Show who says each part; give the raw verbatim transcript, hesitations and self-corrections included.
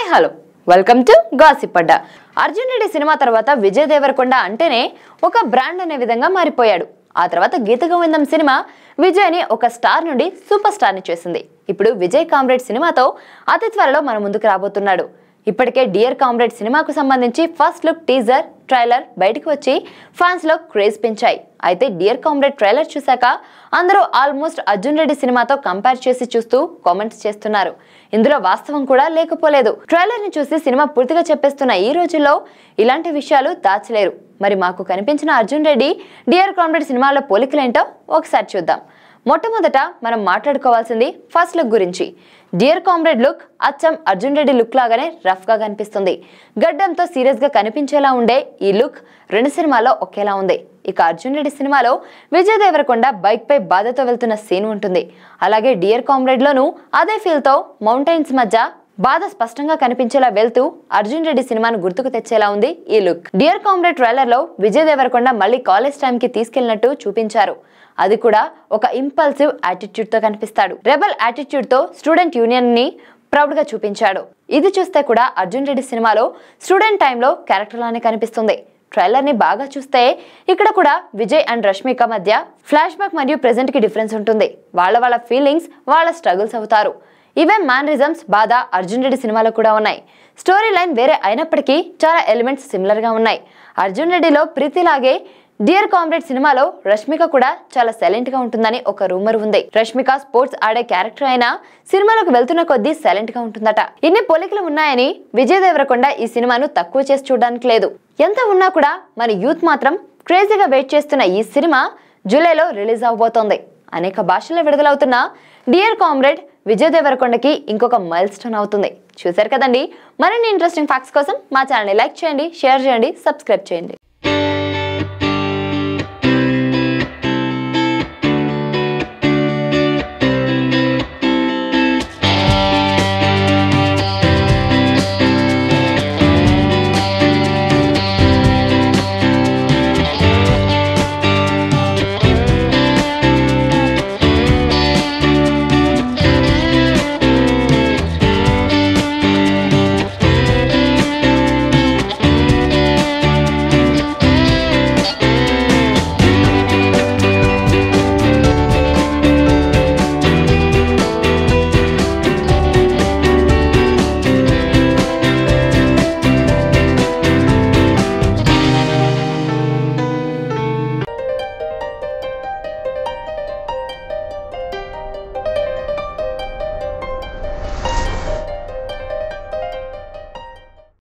Speaker 1: Hello welcome to gossip Adda. Arjun Reddy cinema తర్వాత విజయ్ దేవరకొండ అంటేనే ఒక బ్రాండ్ అనే విధంగా మారిపోయాడు. ఆ తర్వాత గీత గోవిందం సినిమా విజయ్ని ఒక స్టార్ నుండి సూపర్ స్టార్ని చేసింది. ఇప్పుడు విజయ్ కామ్రేడ్ సినిమాతో అతి త్వరలో మన ముందుకు రాబోతున్నాడు. ఇప్పటికే డియర్ కామ్రేడ్ సినిమాకు సంబంధించి ఫస్ట్ లుక్ టీజర్ ట్రైలర్ బయటకు వచ్చి ఫ్యాన్స్ లో క్రేజ్ పెంచాయి. అయితే డియర్ కామ్రేడ్ ట్రైలర్ చూశాక అందరూ ఆల్మోస్ట్ అర్జున్ రెడ్డి సినిమాతో కంపేర్ చేసి చూస్తూ కామెంట్స్ చేస్తున్నారు. ఇందులో వాస్తవం కూడా లేకపోలేదు. ట్రైలర్ ని చూసి సినిమా పూర్తిగా చెప్పేస్తున్న ఈ రోజుల్లో ఇలాంటి విషయాలు దాచలేరు. మరి మాకు కనిపించిన అర్జున్ రెడ్డి డియర్ కామ్రేడ్ సినిమాలో పోలికలేంటో ఒకసారి చూద్దాం. మొట్టమొదట మనం మాట్లాడుకోవాల్సింది ఫస్ట్ లుక్ గురించి. డియర్ కామ్రేడ్ లుక్ అచ్చం అర్జున్ రెడ్డి లుక్ లాగానే రఫ్ గా కనిపిస్తుంది. గడ్డంతో సీరియస్ గా కనిపించేలా ఉండే ఈ లుక్ రెండు సినిమాల్లో ఒకేలా ఉంది. ఇక అర్జున్ రెడ్డి సినిమాలో విజయ్ దేవరకొండ బైక్ పై బాధతో వెళ్తున్న సీన్ ఉంటుంది. అలాగే డియర్ కామ్రేడ్ లోనూ అదే ఫీల్ తో మౌంటైన్స్ మధ్య బాధ స్పష్టంగా కనిపించేలా వెళ్తూ అర్జున్ రెడ్డి సినిమాను గుర్తుకు తెచ్చేలా ఉంది ఈ లుక్. డియర్ కామ్రేడ్ ట్రైలర్ లో విజయ్ దేవరకొండ మళ్ళీ కాలేజ్ టైం కి తీసుకెళ్లినట్టు చూపించారు. అది కూడా ఒక ఇంపల్సివ్ యాటిట్యూడ్ తో కనిపిస్తాడు. రెబల్ యాటిట్యూడ్ తో స్టూడెంట్ యూనియన్ ని ప్రౌడ్ గా చూపించాడు. ఇది చూస్తే కూడా అర్జున్ రెడ్డి సినిమాలో స్టూడెంట్ టైంలో క్యారెక్టర్ లానే కనిపిస్తుంది. ట్రైలర్ ని బాగా చూస్తే ఇక్కడ కూడా విజయ్ అండ్ రష్మిక మధ్య ఫ్లాష్ బ్యాక్ మరియు ప్రెజెంట్ కి డిఫరెన్స్ ఉంటుంది. వాళ్ళ వాళ్ళ ఫీలింగ్స్ వాళ్ళ స్ట్రగుల్స్ అవుతారు. ఇవే మ్యానరిజమ్స్ బాధ అర్జున్ రెడ్డి సినిమాలో కూడా ఉన్నాయి. స్టోరీ లైన్ వేరే అయినప్పటికీ చాలా ఎలిమెంట్స్ సిమిలర్ గా ఉన్నాయి. అర్జున్ రెడ్డిలో ప్రీతిలాగే డియర్ కామ్రేడ్ సినిమాలో రష్మిక కూడా చాలా సైలెంట్ గా ఉంటుందని ఒక రూమర్ ఉంది. రష్మిక స్పోర్ట్స్ ఆడే క్యారెక్టర్ అయినా సినిమాలోకి వెళ్తున్న కొద్దీ సైలెంట్ గా ఉంటుందట. ఇన్ని పోలికలు ఉన్నాయని విజయ్ దేవరకొండ ఈ సినిమాను తక్కువ చేసి చూడడానికి లేదు. ఎంత ఉన్నా కూడా మన యూత్ మాత్రం క్రేజీగా వెయిట్ చేస్తున్న ఈ సినిమా జూలైలో రిలీజ్ అవబోతోంది. అనేక భాషల్లో విడుదలవుతున్న డియర్ కామ్రేడ్ విజయ్ దేవరకొండకి ఇంకొక మైల్ స్టోన్ అవుతుంది. చూశారు కదండి. మరిన్ని ఇంట్రెస్టింగ్ ఫ్యాక్ట్స్ కోసం మా ఛానల్ని లైక్ చేయండి, షేర్ చేయండి, సబ్స్క్రైబ్ చేయండి.